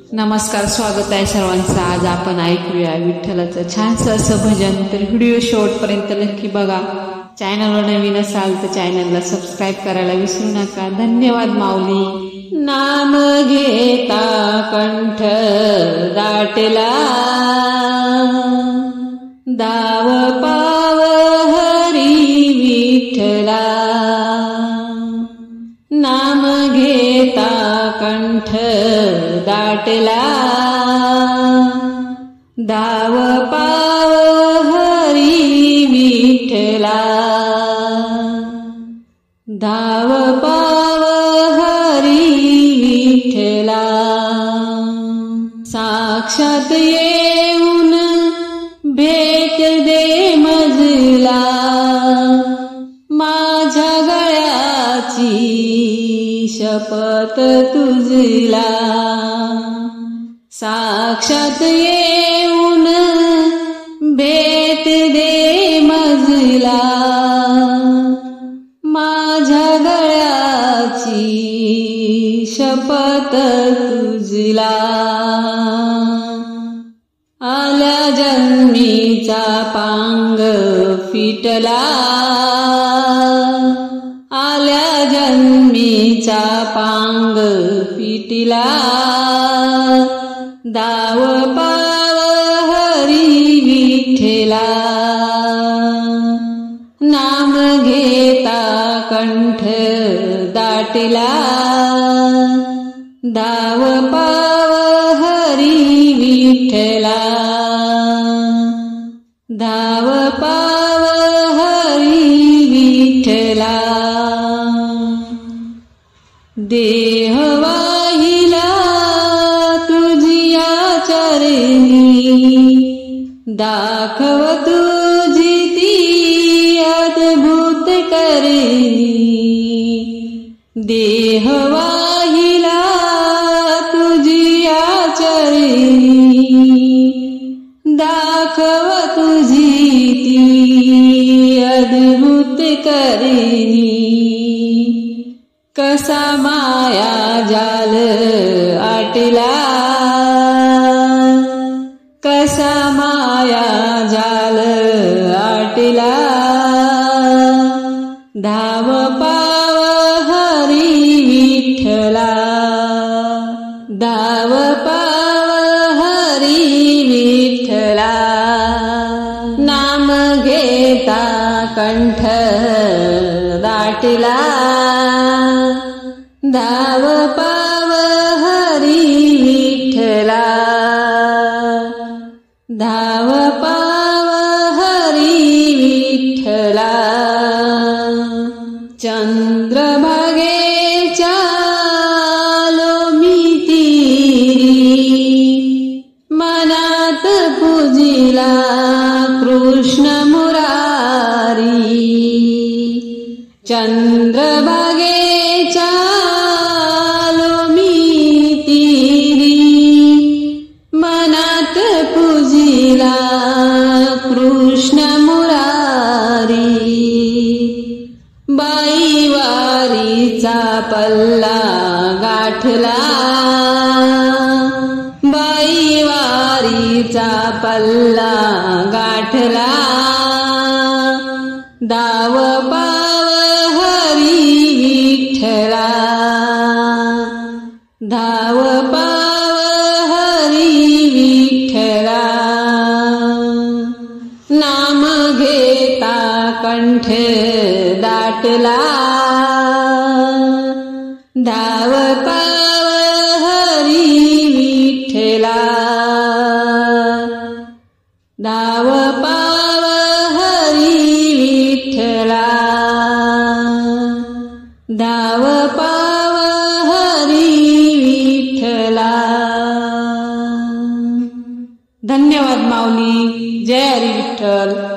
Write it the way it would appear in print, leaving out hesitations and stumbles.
नमस्कार, स्वागत आहे सर्वांचं. आज आपण ऐकूया विठ्ठलाचं छानसं असं भजन. तर व्हिडिओ शेवटपर्यंत नक्की बघा. चॅनलवर नवीन असाल तर चॅनलला सबस्क्राईब करायला विसरू नका. धन्यवाद माऊली. नाम घेता कंठ दाटला, दाव पाव हरी विठ्ठला. नाम घेता कंठ दाटला, दाव पाव हरी विठ्ठला. दाव पाव हरी विठ्ठला. साक्षात येऊन भेट दे मजला, माझ्या गळ्याची शपथ तुझला. साक्षात येऊन भेट दे मजला, माझ्या गळ्याची शपथ तुझला. आल्या जन्मीचा पांग फिटला, आल्या जन्मीचा पांग फिटला. दाव पाव हरी विठ्ठला. नाम घेता कंठ दाटला, दाव पाव हरी विठ्ठला. दाव पाव हरी विठ्ठला. देह वाहिला तुझिया चरणी, दाखव तुझी ती अद्भुत करणी. देह वाहिला तुझिया चरणी, दाखव तुझी ती अद्भुत करणी. कसा माया जाल आटला, कसा माया जाल आटला. धाव पाव हरी विठ्ठला, धाव पाव हरी विठ्ठला. नाम घेता कंठ दाटला, धाव पाव हरी विठ्ठला. धाव पाव हरी विठ्ठला. चंद्रभागेच्या लोमी तीरी, मनात पूजिला कृष्ण मुरारी. चंद्रभागेच्या लोमी तीरी, मनात पूजिला कृष्ण मुरारी. बाई वारीचा पल्ला गाठला, बाई वारीचा पल्ला गाठला. दाव पाव हरी विठ्ठला, धाव पाव हरी विठ्ठला. नाम घेता कंठ दाटला, धाव पाव हरी विठ्ठला. धाव पाव हरी विठ्ठला. धाव पाव हरी विठ्ठला. धन्यवाद माऊली. जय हरी विठ्ठल.